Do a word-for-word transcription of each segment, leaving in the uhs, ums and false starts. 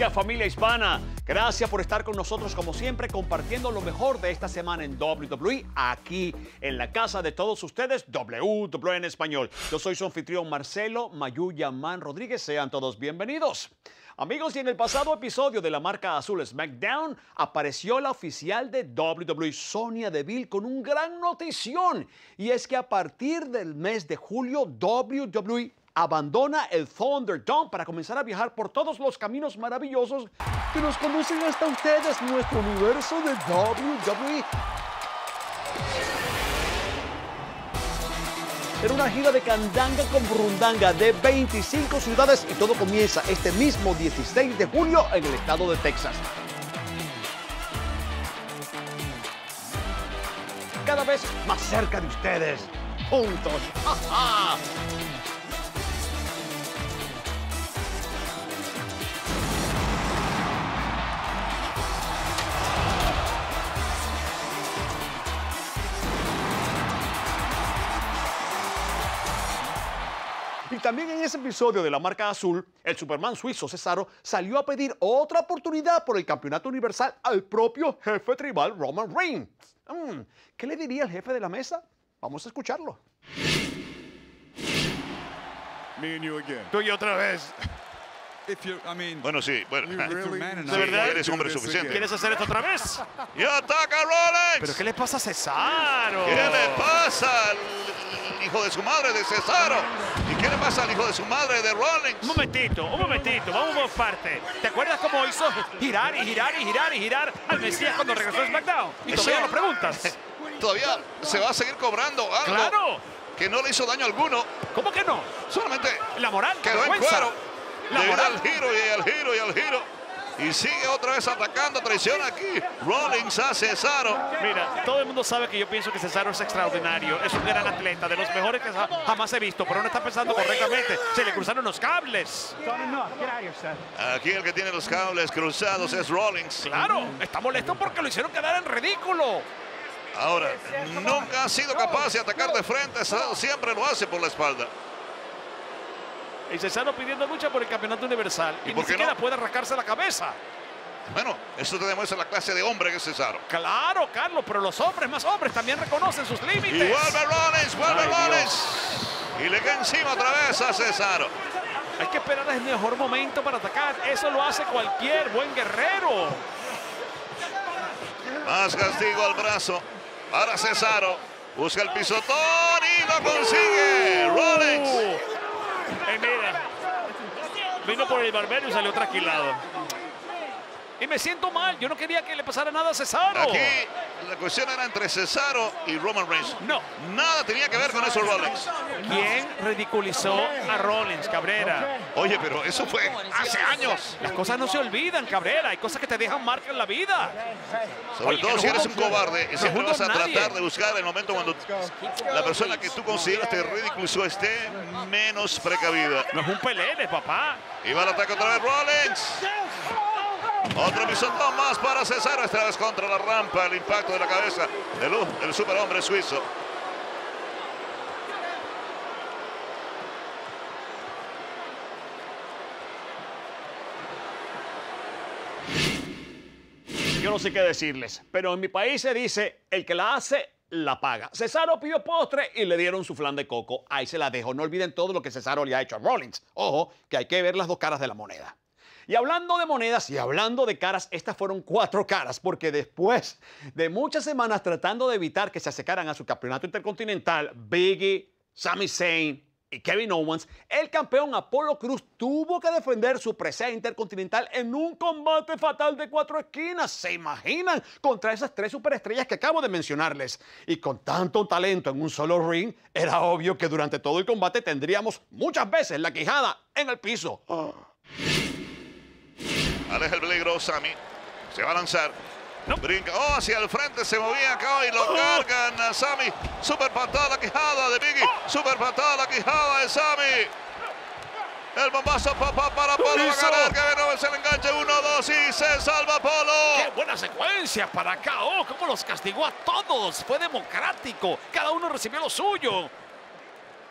Amiga, familia hispana, gracias por estar con nosotros como siempre compartiendo lo mejor de esta semana en doble u doble u E aquí en la casa de todos ustedes, doble u doble u E en español. Yo soy su anfitrión Marcelo Mayo Rodríguez, sean todos bienvenidos. Amigos, y en el pasado episodio de la marca azul Smackdown apareció la oficial de doble u doble u E, Sonya Deville, con un gran notición. Y es que a partir del mes de julio, doble u doble u E abandona el Thunderdome para comenzar a viajar por todos los caminos maravillosos que nos conducen hasta ustedes, nuestro universo de doble u doble u E. Era una gira de candanga con burundanga de veinticinco ciudades y todo comienza este mismo dieciséis de julio en el estado de Texas. Cada vez más cerca de ustedes, juntos. ¡Ja, ja! Y también en ese episodio de la marca azul, el Superman suizo Cesaro salió a pedir otra oportunidad por el campeonato universal al propio jefe tribal Roman Reigns. Mm, ¿Qué le diría el jefe de la mesa? Vamos a escucharlo. Me and you again. Tú y otra vez. If you, I mean, Bueno, sí, bueno. you really Sí, verdad? eres hombre suficiente. ¿Quieres hacer esto otra vez? ¡Y ataca a Rollins! ¿Pero qué le pasa a Cesaro? ¿Qué le pasa al hijo de su madre de Cesaro? ¿Y qué le pasa al hijo de su madre de Rollins? Un momentito, un momentito, vamos por parte. ¿Te acuerdas cómo hizo girar y girar y girar y girar al Mesías cuando regresó a Smackdown? Y Eso- todavía lo preguntas. Todavía se va a seguir cobrando algo ¡Claro! que no le hizo daño alguno. ¿Cómo que no? Solamente La moral, quedó en vergüenza. cuero. La Debido moral. al giro y al giro y al giro. Y sigue otra vez atacando, traición aquí. Rollins a Cesaro. Mira, todo el mundo sabe que yo pienso que Cesaro es extraordinario. Es un gran atleta, de los mejores que ja- jamás he visto. Pero no está pensando correctamente. Se le cruzaron los cables. Aquí el que tiene los cables cruzados es Rollins. Claro, está molesto porque lo hicieron quedar en ridículo. Ahora, nunca ha sido capaz de atacar de frente. Siempre lo hace por la espalda. Y Cesaro pidiendo lucha por el campeonato universal. ¿Y Y, por ni qué siquiera no? puede arrancarse la cabeza. Bueno, eso te demuestra la clase de hombre que es Cesaro. Claro, Carlos, pero los hombres, más hombres, también reconocen sus límites. Y vuelve Rollins, vuelve Ay, Rollins. Y le cae encima otra vez a Cesaro. Hay que esperar el mejor momento para atacar. Eso lo hace cualquier buen guerrero. Más castigo al brazo para Cesaro. Busca el pisotón y lo consigue. Rollins. Uh, eh, mira, vino por el barbero y salió trasquilado. Y me siento mal. Yo no quería que le pasara nada a Cesaro. Aquí la cuestión era entre Cesaro y Roman Reigns. No. Nada tenía que ver con eso Rollins. ¿Quién ridiculizó a Rollins, Cabrera? Oye, pero eso fue hace años. Las cosas no se olvidan, Cabrera. Hay cosas que te dejan marca en la vida. Sobre Oye, todo no si eres juzgo- un cobarde y no siempre juzgo vas a a nadie. tratar de buscar el momento cuando la persona que tú consideras te ridiculizó esté menos precavida. No es un pelele, papá. Y va al ataque otra vez Rollins. Otro pisotón más para Cesaro, esta vez contra la rampa, el impacto de la cabeza del, del superhombre suizo. Yo no sé qué decirles, pero en mi país se dice, el que la hace, la paga. Cesaro pidió postre y le dieron su flan de coco. Ahí se la dejo. No olviden todo lo que Cesaro le ha hecho a Rollins. Ojo, que hay que ver las dos caras de la moneda. Y hablando de monedas y hablando de caras, estas fueron cuatro caras, porque después de muchas semanas tratando de evitar que se acercaran a su campeonato intercontinental, Biggie, Sami Zayn y Kevin Owens, el campeón Apollo Crews tuvo que defender su presea intercontinental en un combate fatal de cuatro esquinas. ¿Se imaginan? Contra esas tres superestrellas que acabo de mencionarles. Y con tanto talento en un solo ring, era obvio que durante todo el combate tendríamos muchas veces la quijada en el piso. Oh. Aleja el peligro, Sami. Se va a lanzar. No. Brinca. Oh, hacia el frente se movía acá y lo oh. cargan a Sami. Super patada a la quijada de Biggie. Oh. Super patada a la quijada de Sami. El bombazo papá para Polo. Va a ganar. Kevin Owens se le enganche. Uno, dos y se salva Polo. ¡Qué buena secuencia para K O! ¡Cómo los castigó a todos! Fue democrático. Cada uno recibió lo suyo.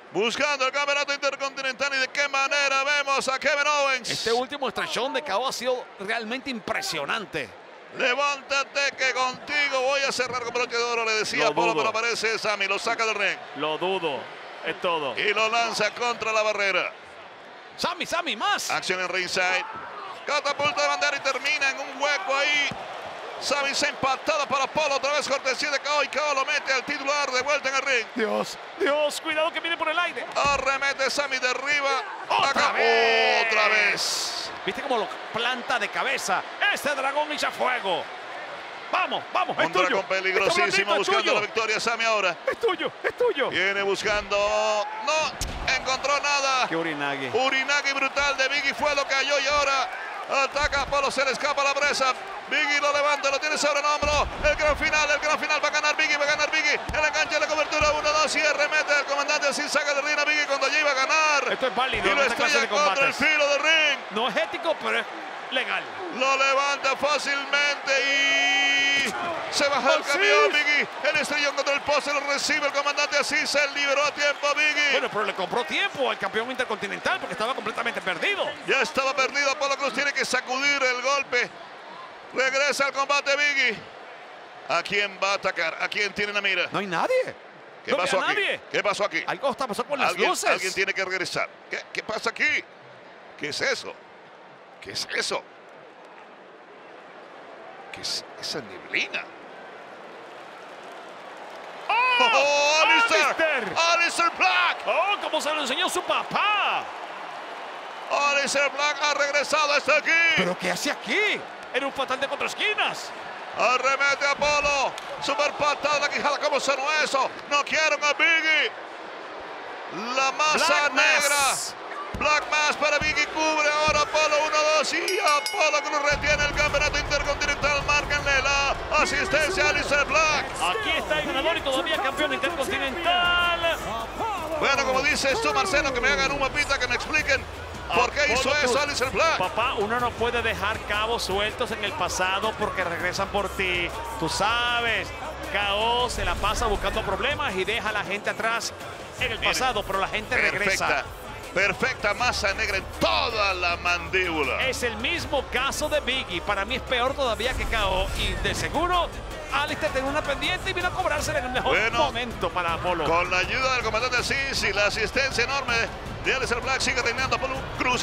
buscando el campeonato intercontinental y de qué manera vemos a Kevin Owens. Este último estrechón de K O ha sido realmente impresionante. Levántate que contigo voy a cerrar con broche de oro, le decía Apolo, pero aparece Sami, lo saca del ring. Lo dudo, es todo. Y lo lanza contra la barrera. Sami, Sami, más. Acción en ringside. Catapulta de bandera y termina en un hueco ahí. Sami se empatada para Apolo, otra vez cortesía de K O y K O lo mete al titular de vuelta en el ring. Dios, Dios, cuidado que viene por el aire. Arremete Sami de arriba. ¡Otra Acá, vez! Otra vez. ¿Viste cómo lo planta de cabeza? Este dragón echa fuego. Vamos, vamos, es Contra tuyo. con peligrosísimo, Este blandito es buscando tuyo. la victoria Sami ahora. Es tuyo, es tuyo. Viene buscando. No encontró nada. Qué Urinagi. Urinagi brutal de Biggie fue lo que halló y ahora ataca a Apolo, se le escapa la presa. Biggie lo levanta, lo tiene sobre el hombro. El gran final, el gran final va a ganar Biggie, va a ganar Biggie. En la enganche de la cobertura, uno, dos y remete al comandante así saca de ring a Biggie cuando ya iba a ganar. Esto es válido Y en lo esta clase estrella de contra el combates. filo del ring. No es ético, pero es legal. Lo levanta fácilmente y se baja el Asís. camión Biggie. El estrellón contra el poste lo recibe el comandante así. Se liberó a tiempo a Biggie. Bueno, pero le compró tiempo al campeón intercontinental porque estaba completamente perdido. Ya estaba perdido. Apolo Cruz tiene que sacudir el golpe. Regresa al combate Biggie. ¿A quién va a atacar? ¿A quién tiene la mira? No hay nadie. ¿Qué no pasó ve a aquí? nadie. ¿Qué pasó aquí? Algo está pasó con las ¿Alguien, luces. alguien tiene que regresar. ¿Qué, ¿Qué pasa aquí? ¿Qué es eso? ¿Qué es eso? ¿Qué es esa neblina? ¡Oh! ¡Oh, Alistair! ¡Alistair! ¡Alistair Black! ¡Oh, como se lo enseñó su papá! Alistair Black ha regresado hasta aquí. ¿Pero qué hace aquí? Era un fatal de cuatro esquinas. Arremete a Apolo. Super patada de la quijada. ¿Cómo sonó eso? No quieren a Biggie. La masa Black negra. Mass. Black Mass para Biggie. Cubre ahora Apolo. uno, dos. Y Apolo Cruz retiene el campeonato intercontinental. Márquenle la asistencia a Alistair Black. Aquí está el ganador y todavía campeón intercontinental. Bueno, como dices tú, Marcelo, que me hagan un mapita, que me expliquen por qué hizo Apolo eso Cruz. Alistair Black. Papá, uno no puede dejar cabos sueltos en el pasado porque regresan por ti. Tú sabes, K O se la pasa buscando problemas y deja a la gente atrás en el Miren, pasado, pero la gente Perfecta, regresa. perfecta masa negra en toda la mandíbula. Es el mismo caso de Biggie. Para mí es peor todavía que K O. Y de seguro, Alistair tenía una pendiente y vino a cobrársela en el mejor Bueno, momento para Apolo. Con la ayuda del comandante Cis y la asistencia enorme de Alistair Black, sigue reinando Apolo Cruz.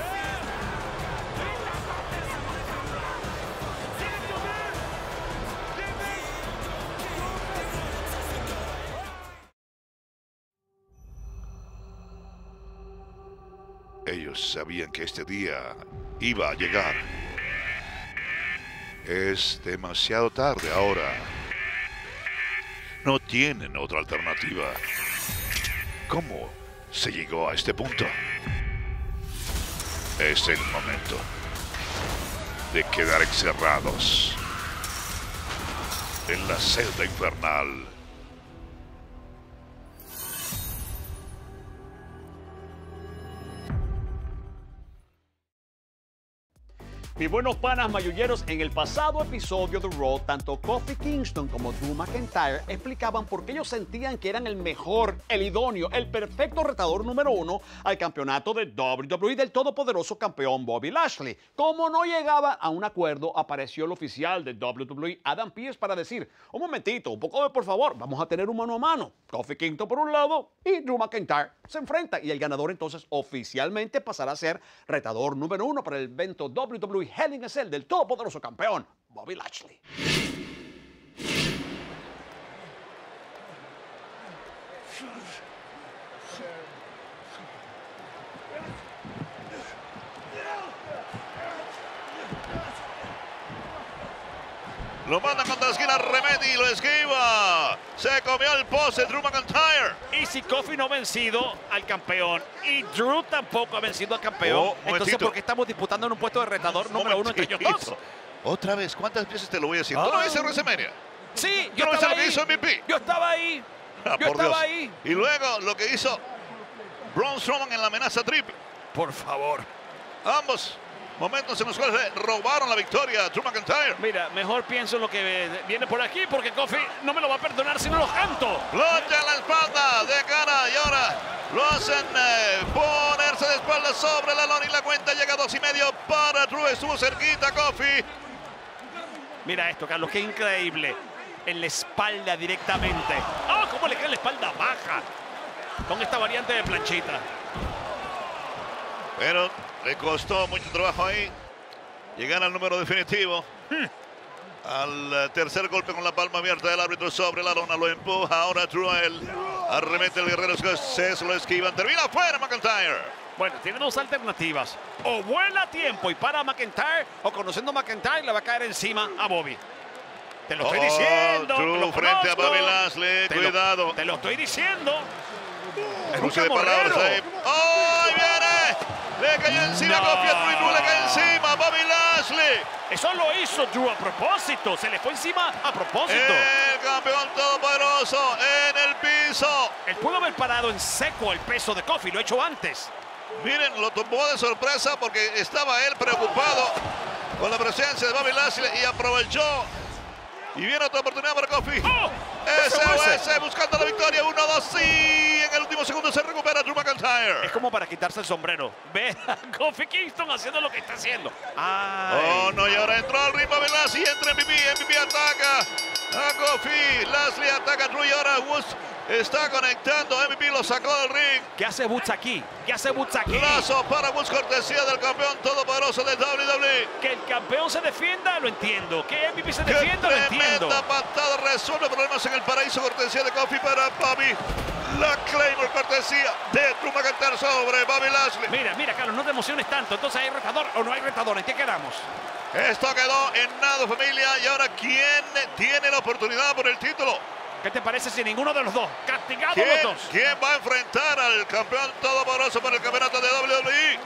Ellos sabían que este día iba a llegar. Es demasiado tarde ahora. No tienen otra alternativa. ¿Cómo se llegó a este punto? Es el momento de quedar encerrados en la celda infernal. Mis buenos panas mayulleros, en el pasado episodio de Raw, tanto Kofi Kingston como Drew McIntyre explicaban por qué ellos sentían que eran el mejor, el idóneo, el perfecto retador número uno al campeonato de W W E del todopoderoso campeón Bobby Lashley. Como no llegaba a un acuerdo, apareció el oficial de W W E, Adam Pearce, para decir, un momentito, un poco de por favor, vamos a tener un mano a mano. Kofi Kingston por un lado y Drew McIntyre se enfrenta y el ganador entonces oficialmente pasará a ser retador número uno para el evento W W E Hell in a Cell del todopoderoso campeón Bobby Lashley. Lo manda contra la esquina, remete y lo esquiva. Se comió el poste Drew McIntyre. Y si Kofi no ha vencido al campeón y Drew tampoco ha vencido al campeón, Oh, entonces momentito. ¿por qué estamos disputando en un puesto de retador número uno entre ellos dos? Momentito. Otra vez, ¿cuántas veces te lo voy a decir? ¿Tú no viste WrestleMania? Sí, ¿Tú yo no viste estaba lo que ahí. hizo M V P? Yo estaba ahí. Ah, Yo por estaba Dios. ahí. Y luego lo que hizo Braun Strowman en la amenaza triple. Por favor. Ambos momentos en los cuales le robaron la victoria a Drew McIntyre. Mira, mejor pienso en lo que viene por aquí porque Kofi no me lo va a perdonar si no lo canto. Lucha en la espalda de cara y ahora lo piensan eh, ponerse de espaldas sobre la lona y la cuenta llega a dos y medio para Drew. Estuvo cerquita Kofi. Mira esto, Carlos, qué increíble. En la espalda directamente. ¡Oh, cómo le cae la espalda baja! Con esta variante de planchita. Pero le costó mucho trabajo ahí llegar al número definitivo. Hmm. Al tercer golpe con la palma abierta del árbitro sobre la lona. Lo empuja ahora Drew. Él arremete el guerrero escocés, lo esquivan. Termina afuera McIntyre. Bueno, tiene dos alternativas. O vuela a tiempo y para a McIntyre, o conociendo a McIntyre le va a caer encima a Bobby. Te lo estoy oh, diciendo. Drew lo frente conozco. a Bobby Lashley. Te Cuidado. Lo, te lo estoy diciendo. Es un Cruce de palabras ahí. ¡Oh, ahí viene! Le cayó encima No. Kofi a Drew y Drew le cae encima Bobby Lashley. Eso lo hizo Drew a propósito. Se le fue encima a propósito. El campeón todopoderoso en el piso. Él pudo haber parado en seco el peso de Kofi. Lo ha hecho antes. Miren, lo tomó de sorpresa porque estaba él preocupado con la presencia de Bobby Lashley y aprovechó. Y viene otra oportunidad para Kofi. ¡Oh! S O S buscando la victoria. uno dos y en el último segundo se recupera Drew McIntyre. Es como para quitarse el sombrero. Ve a Kofi Kingston haciendo lo que está haciendo. Ay. Oh, no, y ahora entró al ring Bobby Lashley. Entra M V P. M V P ataca a Kofi. Lashley ataca a Drew y ahora Woods está conectando. M V P lo sacó del ring. ¿Qué hace Woods aquí? ¿Qué hace Woods aquí? Lazo para Woods, cortesía del campeón todopoderoso de W W E. Que el campeón se defienda, lo entiendo. Que M V P se ¡Qué defienda, lo entiendo. tremenda patada! Resuelve problemas en el paraíso, cortesía de Kofi para Bobby. La Claymore, cortesía de Drew McIntyre sobre Bobby Lashley. Mira, mira, Carlos, no te emociones tanto. Entonces, ¿hay retador o no hay retador? ¿En qué quedamos? Esto quedó en nada, familia. Y ahora, ¿quién tiene la oportunidad por el título? ¿Qué te parece si ninguno de los dos? Castigados ¿Quién, los dos. ¿Quién va a enfrentar al campeón todopoderoso por el campeonato de W W E?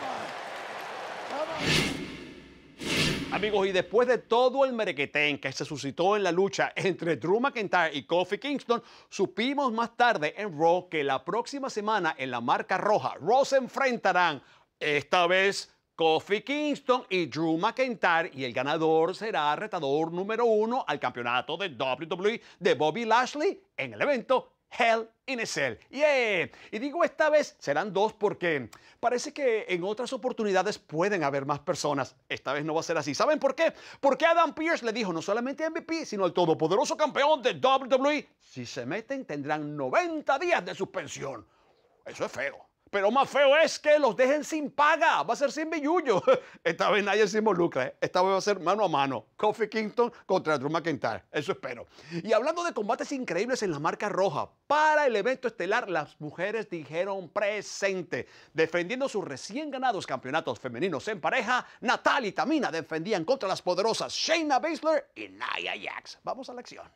Amigos, y después de todo el merequetén que se suscitó en la lucha entre Drew McIntyre y Kofi Kingston, supimos más tarde en Raw que la próxima semana en la marca roja, Raw se enfrentarán esta vez Kofi Kingston y Drew McIntyre, y el ganador será retador número uno al campeonato de W W E de Bobby Lashley en el evento Hell in a Cell. Yeah. Y digo esta vez serán dos porque parece que en otras oportunidades pueden haber más personas. Esta vez no va a ser así. ¿Saben por qué? Porque Adam Pearce le dijo no solamente a M V P, sino al todopoderoso campeón de W W E, si se meten tendrán noventa días de suspensión. Eso es feo. Pero más feo es que los dejen sin paga. Va a ser sin billullo. Esta vez nadie se involucra. ¿eh? Esta vez va a ser mano a mano. Kofi Kingston contra Drew McIntyre. Eso espero. Y hablando de combates increíbles en la marca roja, para el evento estelar, las mujeres dijeron presente. Defendiendo sus recién ganados campeonatos femeninos en pareja, Natalya y Tamina defendían contra las poderosas Shayna Baszler y Nia Jax. Vamos a la acción.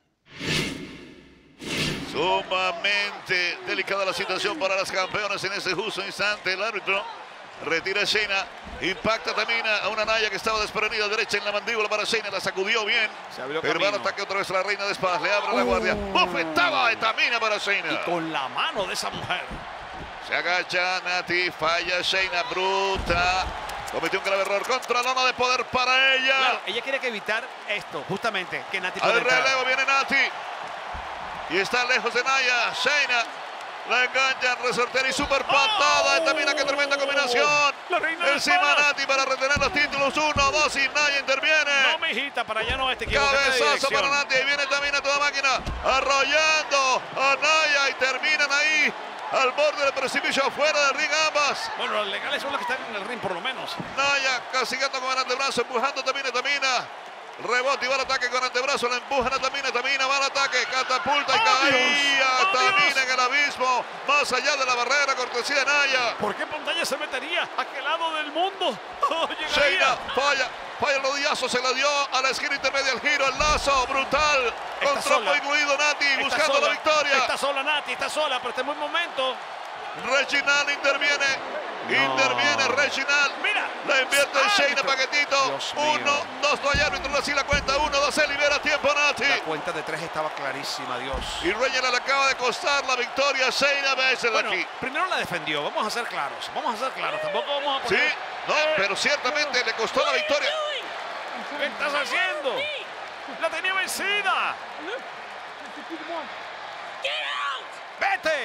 Sumamente delicada la situación para las campeonas en este justo instante. El árbitro retira a Shayna, impacta Tamina a una Nia que estaba desprendida derecha en la mandíbula para Shayna, la sacudió bien. Pero va al ataque otra vez la reina de espadas, le abre la guardia. Bofetada de Tamina para Shayna. Y con la mano de esa mujer. Se agacha Nati, falla Shayna, bruta. Cometió un grave error contra la lona de poder para ella. Claro, ella quiere que evitar esto, justamente, que Nati pueda Al entrar. relevo viene Nati. Y está lejos de Nia. Shayna la enganchan, resortera y super patada. Oh, También qué tremenda combinación. La reina de Encima espadas. Nati para retener los títulos. Uno, dos y Nia interviene. No, mijita, para allá no este equivoco. Cabezazo para Nati. Ahí viene también a toda máquina. Arrollando a Nia y terminan ahí al borde del precipicio, afuera del ring ambas. Bueno, los legales son los que están en el ring por lo menos. Nia castigando con el antebrazo, empujando también a Tamina. Rebote y va al ataque con antebrazo, la empujan a Tamina, Tamina va al ataque, catapulta y ¡Oh, caía Dios! ¡Oh, Tamina Dios! en el abismo, más allá de la barrera, cortesía de Nia. ¿Por qué pantalla se metería a qué lado del mundo? Oh, Shayna llegaría. falla, falla el rodillazo, se la dio a la esquina intermedia, el giro, el lazo, brutal. Está Con sola. trompo incluido Nati, Está buscando sola. la victoria. Está sola Nati, está sola, pero este es buen momento. Reginald interviene. Interviene Reginald. Mira. La invierte en Shayna Árbitro. Paquetito. Dios mío. Uno, dos, no hay árbitro, así la cuenta. Uno, dos, se libera tiempo Nati. La cuenta de tres estaba clarísima, Dios. Y Reginald le acaba de costar la victoria a Shayna Baszler Bueno, aquí. primero la defendió, vamos a ser claros. Vamos a ser claros, tampoco vamos a Sí, poner... no, pero ciertamente le costó la victoria. ¿Qué estás haciendo? ¡La tenía vencida! ¡Vete!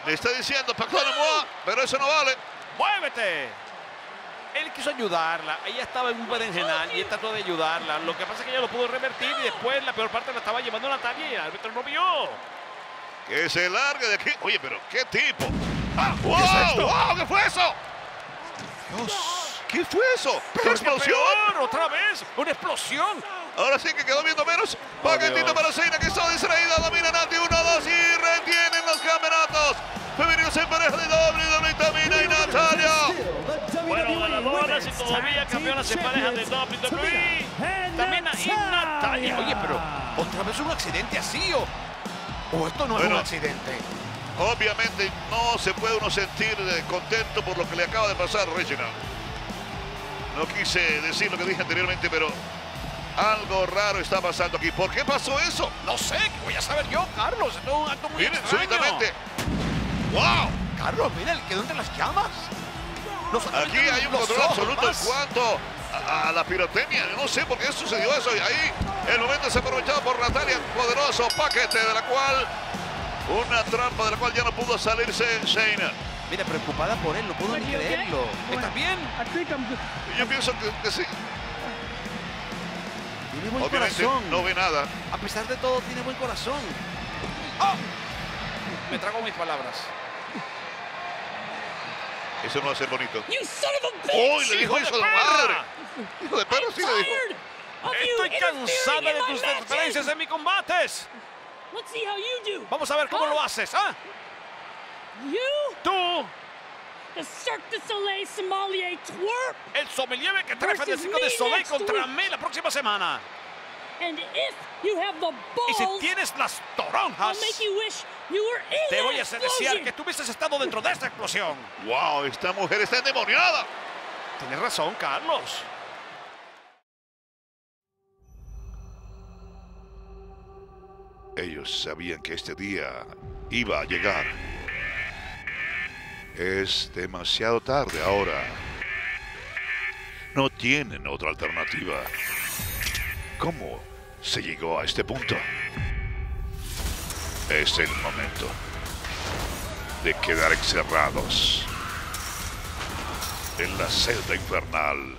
Le está diciendo Paclone Moa, pero eso no vale. ¡Muévete! Él quiso ayudarla. Ella estaba en un berenjenal y él trató de ayudarla. Lo que pasa es que ella lo pudo revertir y después la peor parte la estaba llevando Natalia y el árbitro no vio. Que se largue de aquí. Oye, pero qué tipo. ¡Ah! ¡Wow! ¿Qué es esto? ¡Wow! ¿Qué fue eso? Dios. ¿Qué fue eso? ¿Qué Pero es que explosión? peor, otra vez. Una explosión. Ahora sí que quedó viendo menos. Paquetito Dios. para Shayna, que está distraída. Domina Nati. Uno, dos y retienen los campeonatos femeninos en pareja de doble W W E, Tamina y Natalia. Bueno, ganadoras y todavía campeonas en pareja de doble W W E. Tamina y Natalia. Oye, pero otra vez un accidente así o, o esto no es Bueno. un accidente. Obviamente no se puede uno sentir eh, contento por lo que le acaba de pasar a Reginald. No quise decir lo que dije anteriormente, pero algo raro está pasando aquí. ¿Por qué pasó eso? No sé, ¿qué voy a saber yo, Carlos? Esto es un acto muy Miren, extraño. súbitamente. ¡Wow! Carlos, mira, él quedó entre las llamas. No solamente Aquí hay un los control ojos, absoluto en más. cuanto a, a la pirotecnia. No sé por qué sucedió eso. Y ahí el momento se aprovechado por Natalia. Poderoso paquete de la cual... Una trampa de la cual ya no pudo salirse Shayna. Mira, preocupada por él, no puedo ni creerlo. ¿Estás bien? Y yo pienso que, que sí. Tiene buen Obviamente corazón. no ve nada. A pesar de todo, tiene buen corazón. ¡Oh! Me trago mis palabras. Eso no va a ser bonito. You son of a bitch! ¡Uy! Le dijo ¡Hijo eso de a la perra! madre. Hijo de perro sí le dijo. Tired of you Estoy cansada interfering de in tus my interferencias matches. en mis combates. Let's see how you do. Vamos a ver cómo Huh? lo haces, ¿ah? You, Tú, the Cirque du Soleil sommelier twerp, el sommelier que trefa Versus del circo de me Soleil next contra week. mí la próxima semana. and if you have the Y si balls, tienes las I'll toronjas, make you wish you were in te voy a that hacer desear explosion. que tú hubieses estado dentro de esta explosión. ¡Wow! Esta mujer está endemoniada. Tienes razón, Carlos. Ellos sabían que este día iba a llegar. Es demasiado tarde ahora. No tienen otra alternativa. ¿Cómo se llegó a este punto? Es el momento de quedar encerrados en la celda infernal.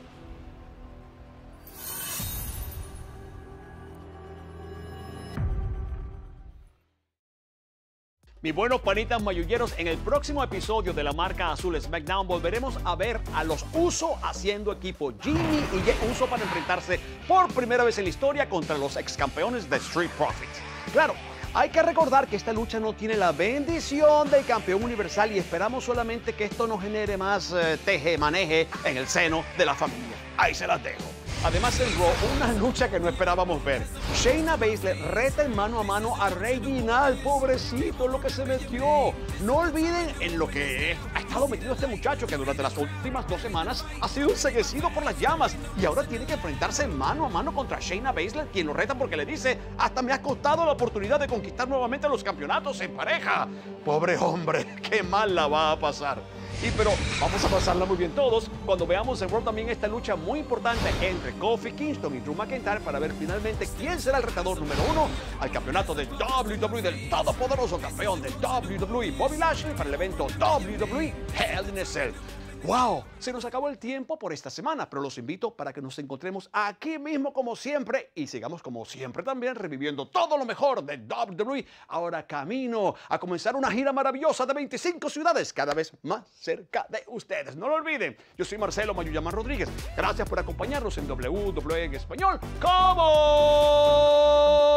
Mis buenos panitas mayulleros, en el próximo episodio de la marca azul Smackdown volveremos a ver a los Uso haciendo equipo, Jimmy y Jey Uso, para enfrentarse por primera vez en la historia contra los ex campeones de Street Profits. Claro, hay que recordar que esta lucha no tiene la bendición del campeón universal y esperamos solamente que esto no genere más eh, teje-maneje en el seno de la familia. Ahí se las dejo. Además en Raw, una lucha que no esperábamos ver. Shayna Baszler reta en mano a mano a Reginald, pobrecito, lo que se metió. No olviden en lo que ha estado metido este muchacho, que durante las últimas dos semanas ha sido enseguecido por las llamas y ahora tiene que enfrentarse mano a mano contra Shayna Baszler, quien lo reta porque le dice: hasta me has costado la oportunidad de conquistar nuevamente los campeonatos en pareja. Pobre hombre, qué mal la va a pasar. Y pero vamos a pasarla muy bien todos cuando veamos en Raw también esta lucha muy importante entre Kofi Kingston y Drew McIntyre para ver finalmente quién será el retador número uno al campeonato de W W E, del todopoderoso campeón de W W E, Bobby Lashley, para el evento W W E Hell in a Cell. ¡Wow! Se nos acabó el tiempo por esta semana, pero los invito para que nos encontremos aquí mismo como siempre y sigamos como siempre también reviviendo todo lo mejor de W W E, ahora camino a comenzar una gira maravillosa de veinticinco ciudades cada vez más cerca de ustedes. No lo olviden, yo soy Marcelo Mayuyaman Rodríguez. Gracias por acompañarnos en W W E en español. ¿Cómo?